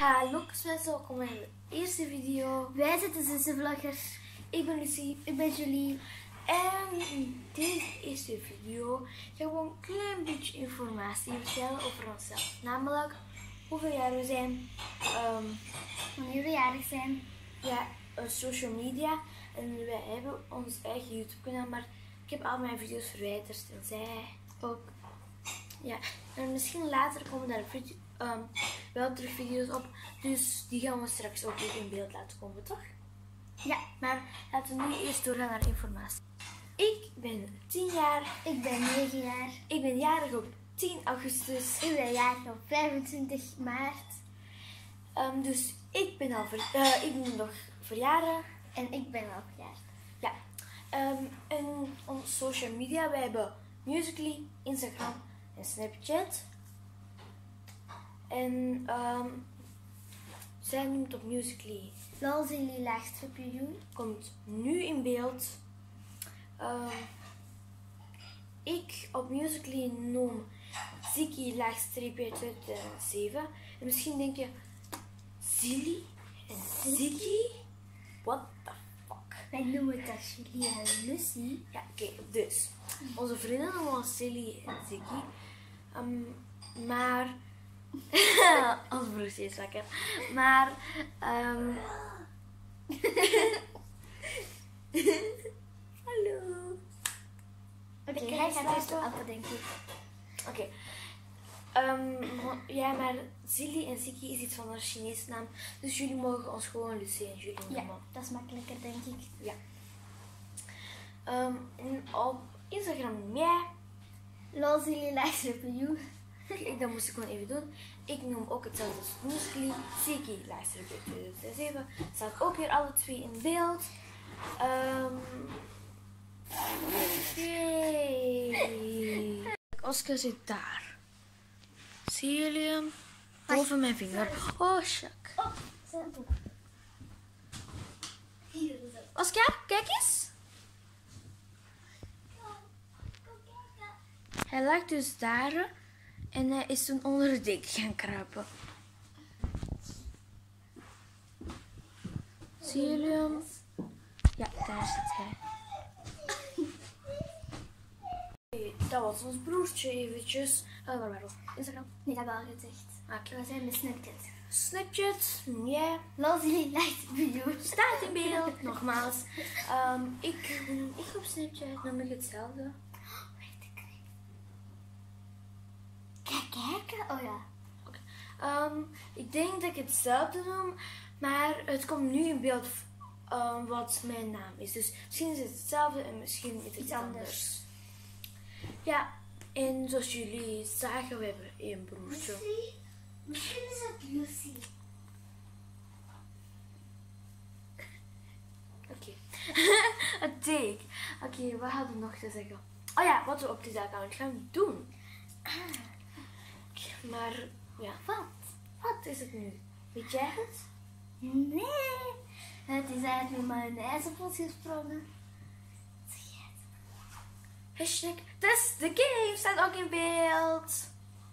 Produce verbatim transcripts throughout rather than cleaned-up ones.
Hallo mensen, welkom bij de eerste video. Wij zijn de zussenvloggers. Ik ben Lucie. Ik ben Julie. En in deze eerste video gaan we een klein beetje informatie vertellen over onszelf. Namelijk hoeveel jaar we zijn, um, Wanneer we jarig zijn. ja, uh, social media. En wij hebben ons eigen YouTube kanaal, maar ik heb al mijn video's verwijderd en zij ook. Ja, en misschien later komen daar video, um, wel terug video's op, dus die gaan we straks ook weer in beeld laten komen, toch? Ja. Maar laten we nu eerst doorgaan naar informatie. Ik ben tien jaar. Ik ben negen jaar. Ik ben jarig op tien augustus. Ik ben jarig op vijfentwintig maart. Um, dus ik ben al ver, uh, ik ben nog verjaardag. En ik ben al verjaard. Ja. Um, en op social media, wij hebben Musical.ly, Instagram en Snapchat. En um, zij noemt op Musical.ly. Lolzilly laagstreepje Joe. Komt nu in beeld. Um, ik op Musical.ly noem Ziggy laagstreepje tweeduizend zeven. En misschien denk je, Zilly en Ziggy? What the fuck? Wij noemen het als Julie en Lucie. Ja, oké, okay, dus. Onze vrienden noemen ons Zilly en Ziggy. Um, maar... Ons broertje is wakker. Maar... Um, hallo. Oké, okay, hij gaat eerst de appel, denk ik. Oké. Okay. Um, ja, maar Zilly en Ziggy is iets van een Chinese naam. Dus jullie mogen ons gewoon Lucie en Julie noemen. Ja, dat is makkelijker, denk ik. Ja. Um, en op Instagram noem jij... Lolzilly laagstreepje Joe. Kijk, dat moest ik gewoon even doen. Ik noem ook hetzelfde als Musical.ly. Ziggy laagstreepje tweeduizend zeven. Staat ook weer alle twee in beeld. Um, Yay. Oscar zit daar. Zie jullie hem? Boven mijn vinger. Oh, shak. Oh, zijn boek. Hier is het. Oscar, kijk eens. Hij lag dus daar en hij is toen onder de dek gaan kruipen. Zie jullie hem? Ja, daar zit hij. Dat was ons broertje eventjes. Uh, waar waren we? Instagram? Nee, dat heb ik al gezegd. Oké. We zijn bij Snapchat. Snapchat, ja. Lolzilly laagstreepje Joe. Staat in beeld, nogmaals. Um, ik, ik op Snapchat noem ik hetzelfde. Kijk, kijk. Oh ja. Okay. Um, ik denk dat ik hetzelfde noem, maar het komt nu in beeld um, wat mijn naam is. Dus misschien is het hetzelfde en misschien is het iets anders. anders. Ja, en zoals jullie zagen, we hebben één broertje. Lucie? Misschien is het Lucie. Oké. Een take. Oké, okay, wat hadden we nog te zeggen? Oh ja, wat we op deze account gaan doen. Maar ja, wat? Wat is het nu? Weet jij het? Nee, het is eigenlijk maar een ijzerpot gesprongen. Zeg jij het? Hashtag test the game staat ook in beeld.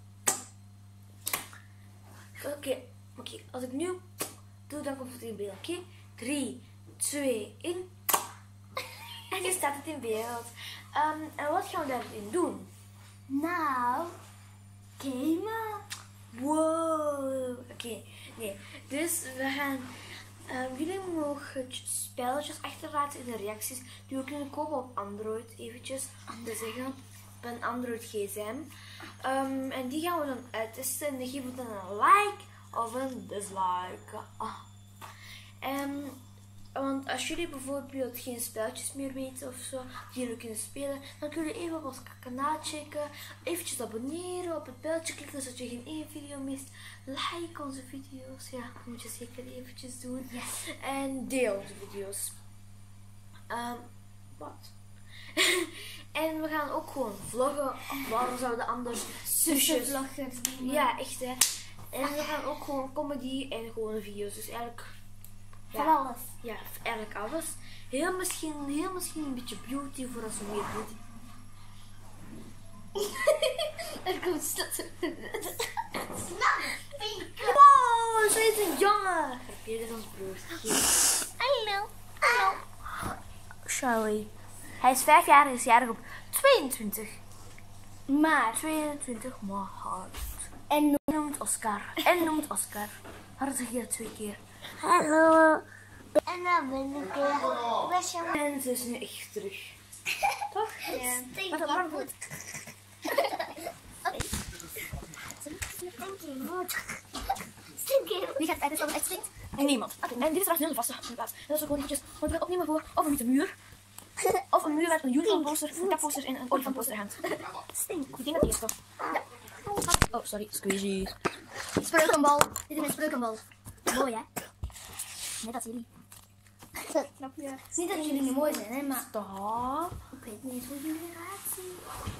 Oké, okay. Oké, okay. Als ik nu doe, dan komt het in beeld. Oké, okay? drie, twee, één. En nu staat het in beeld. Um, en wat gaan we daarin doen? Nou, gamen. Wow. Oké, okay. Nee. Dus we gaan... Um, jullie mogen spelletjes achterlaten in de reacties die we kunnen kopen op Android, eventjes om te zeggen, op een Android gsm. Um, en die gaan we dan uittesten en dan geven we dan een like of een dislike. Oh. Um, want als jullie bijvoorbeeld geen spelletjes meer weten of zo, die jullie kunnen spelen, dan kunnen jullie even op ons kanaal checken, eventjes abonneren, op het belletje klikken zodat je geen één video mist. Like onze video's, ja, dat moet je zeker eventjes doen. Yes. En deel onze video's. Um, wat? En we gaan ook gewoon vloggen. Waarom zouden anders zusjes... vloggers doen? Ja, echt hè. En we gaan ook gewoon comedy en gewone video's. Dus eigenlijk... Van Ja, alles. ja, eigenlijk alles. Heel misschien, heel misschien een beetje beauty voor als we meer beauty. Er komt snel. Wow, zo is het jongen! Dit is ons broertje. Hallo. Hallo. Charlie. Hij is vijf jaar en is jarig op tweeëntwintig. Maar. tweeëntwintig maart. En Noemt Oscar. En noemt Oscar. Waarom zeg je dat twee keer? hallo. En dan ben ik weer. En ze is nu echt terug. Toch? Ja. Wat dat goed. Wie gaat tijdens over echt stinkt? Niemand. Okay. En dit is trouwens heel vaste plaats. En dat is ook gewoon eventjes, want we opnemen voor of een witte muur. Of een muur met een unicorn poster, een tapposter en een olifant poster hangt. Stink. Ik denk dat eerst toch. Ja. Oh, sorry. Squeezy. Spreukenbal. Dit is een spreukenbal. Mooi hè? Net als jullie. Snap je? Niet dat jullie niet mooi zijn hè, maar Stop. ik weet niet hoe jullie eruit zien.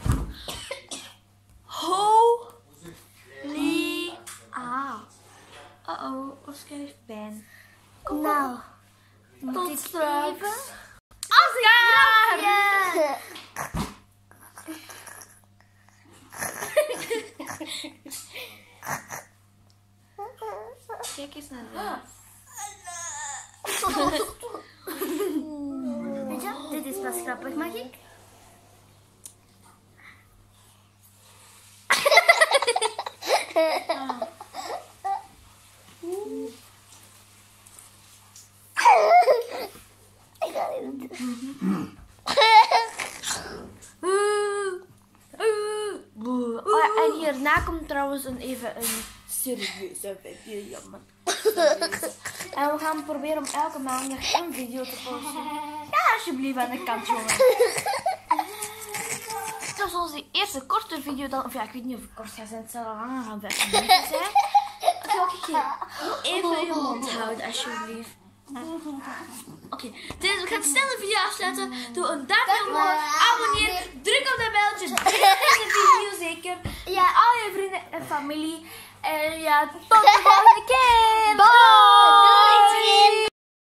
Holy. Ah. Uh-oh. Oscar heeft pijn. Nou. Tot straks. Even. Oscar! Ja. Kijk eens naar dat. Weet je, dit is pas grappig, mag ik? Ik ga dit doen. Oh, ja, en hierna komt trouwens een, even een serieuze video, jammer. En we gaan proberen om elke maandag een video te posten. Ja, alsjeblieft aan de kant, jongen. Dit was onze eerste korte video dan. Of ja, ik weet niet of het kort gaat zijn. Het zal al langer gaan vijf minuten zijn. Oké, even je mond houden, alsjeblieft. Oké, okay. Dus we gaan snel de video afsluiten. Doe een duimpje omhoog, abonneer, druk op dat belletje, deel deze video zeker. Ja, al je vrienden en familie. En ja, tot de volgende keer. Bye!